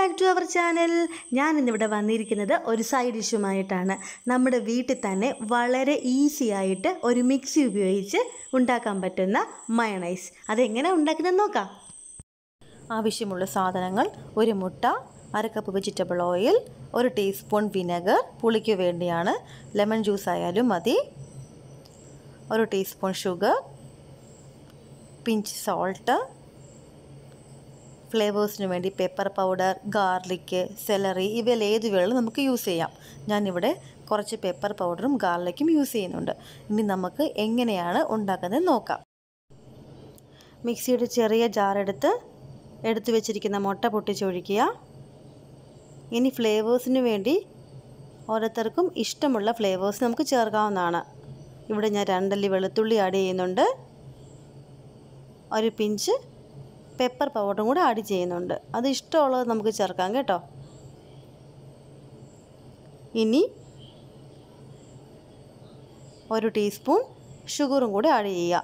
Back to our channel. ഞാൻ ഇന്നിവിടെ വന്നിരിക്കുന്നത് ഒരു സൈഡ് ഡിഷുമായിട്ടാണ്. നമ്മുടെ വീട്ടിൽ തന്നെ വളരെ ഈസി ആയിട്ട് ഒരു മിക്സി ഉപയോഗിച്ച് ഉണ്ടാക്കാൻ പറ്റുന്ന മയണൈസ്. അതെങ്ങനെ ഉണ്ടാക്കുന്നതെന്ന് നോക്കാം. ആവശ്യമുള്ള സാധനങ്ങൾ: ഒരു മുട്ട, അര cup vegetable oil, 1 teaspoon vinegar, പുളിക്ക് വേണ്ടിയാണ്, ലെമൺ ജ്യൂസ് ആയാലും മതി, 1 ടീസ്പൂൺ ഷുഗർ, പിഞ്ച് സോൾട്ട്, ഫ്ലേവേഴ്സിന് വേണ്ടി പെപ്പർ പൗഡർ, ഗാർലിക്ക്, സെലറി, ഇവയിൽ ഏത് വേണം നമുക്ക് യൂസ് ചെയ്യാം. ഞാനിവിടെ കുറച്ച് പെപ്പർ പൗഡറും ഗാർലിക്കും യൂസ് ചെയ്യുന്നുണ്ട്. ഇനി നമുക്ക് എങ്ങനെയാണ് ഉണ്ടാക്കുന്നത് നോക്കാം. മിക്സിയുടെ ചെറിയ ജാർ എടുത്ത് വെച്ചിരിക്കുന്ന മുട്ട പൊട്ടിച്ചൊഴിക്കുക. ഇനി ഫ്ലേവേഴ്സിന് വേണ്ടി ഓരോരുത്തർക്കും ഇഷ്ടമുള്ള ഫ്ലേവേഴ്സ് നമുക്ക് ചേർക്കാവുന്നതാണ്. ഇവിടെ ഞാൻ 2 അല്ലി വെളുത്തുള്ളി ആഡ് ചെയ്യുന്നുണ്ട്, ഒരു പിഞ്ച് പെപ്പർ പൗഡറും കൂടെ ആഡ് ചെയ്യുന്നുണ്ട്. അത് ഇഷ്ടമുള്ളത് നമുക്ക് ചേർക്കാം കേട്ടോ. ഇനി 1 ടീസ്പൂൺ ഷുഗറും കൂടെ ആഡ് ചെയ്യുക.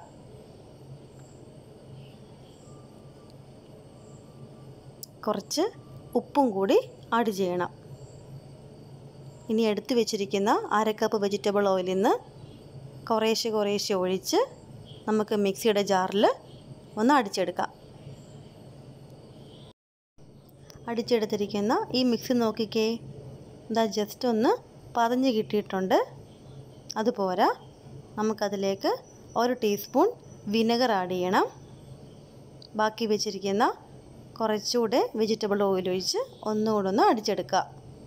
കുറച്ച് ഉപ്പും കൂടി ആഡ് ചെയ്യണം. ഇനി എടുത്തു വെച്ചിരിക്കുന്ന അര കപ്പ് വെജിറ്റബിൾ ഓയിലിൽ നിന്ന് കുറേശ്ശെ ഒഴിച്ച് നമുക്ക് മിക്സിയുടെ ജാറിൽ ഒന്ന് അടിച്ചെടുക്കാം. അടിച്ചെടുത്തിരിക്കുന്ന ഈ മിക്സി നോക്കിക്കേ, ഇതാ ജസ്റ്റ് ഒന്ന് പതഞ്ഞ് കിട്ടിയിട്ടുണ്ട്. അതുപോരാ, നമുക്കതിലേക്ക് 1 ടീസ്പൂൺ വിനെഗർ ആഡ് ചെയ്യണം. ബാക്കി വെച്ചിരിക്കുന്ന കുറച്ചുകൂടെ വെജിറ്റബിൾ ഓയിൽ ഒഴിച്ച് ഒന്നുകൂടെ ഒന്ന് അടിച്ചെടുക്കുക.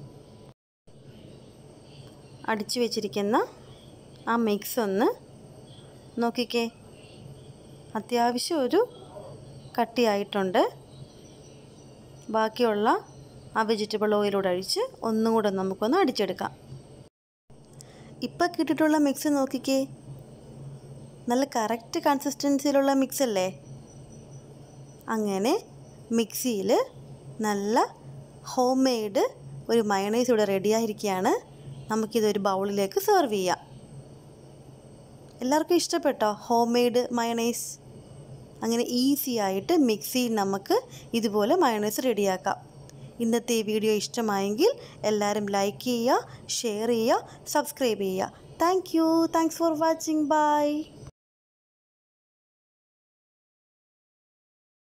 അടിച്ചു വെച്ചിരിക്കുന്ന ആ മിക്സ് ഒന്ന് നോക്കിക്കേ, അത്യാവശ്യം ഒരു കട്ടിയായിട്ടുണ്ട്. ബാക്കിയുള്ള ആ വെജിറ്റബിൾ ഓയിലൂടെ ഒഴിച്ച് ഒന്നും കൂടെ നമുക്കൊന്ന് അടിച്ചെടുക്കാം. ഇപ്പം കിട്ടിയിട്ടുള്ള മിക്സ് നോക്കിക്കേ, നല്ല കറക്റ്റ് കൺസിസ്റ്റൻസിയിലുള്ള മിക്സ് അല്ലേ. അങ്ങനെ മിക്സിയിൽ നല്ല ഹോം മെയ്ഡ് ഒരു മയണൈസ് ഇവിടെ റെഡിയായിരിക്കുകയാണ്. നമുക്കിതൊരു ബൗളിലേക്ക് സെർവ് ചെയ്യാം. എല്ലാവർക്കും ഇഷ്ടപ്പെട്ടോ ഹോം മെയ്ഡ് മയണൈസ്? അങ്ങനെ ഈസി ആയിട്ട് മിക്സിയിൽ നമുക്ക് ഇതുപോലെ മയണൈസ് റെഡിയാക്കാം. ഇന്നത്തെ ഈ വീഡിയോ ഇഷ്ടമായെങ്കിൽ എല്ലാവരും ലൈക്ക് ചെയ്യുക, ഷെയർ ചെയ്യുക, സബ്സ്ക്രൈബ് ചെയ്യുക. Thanks for watching. ബൈ.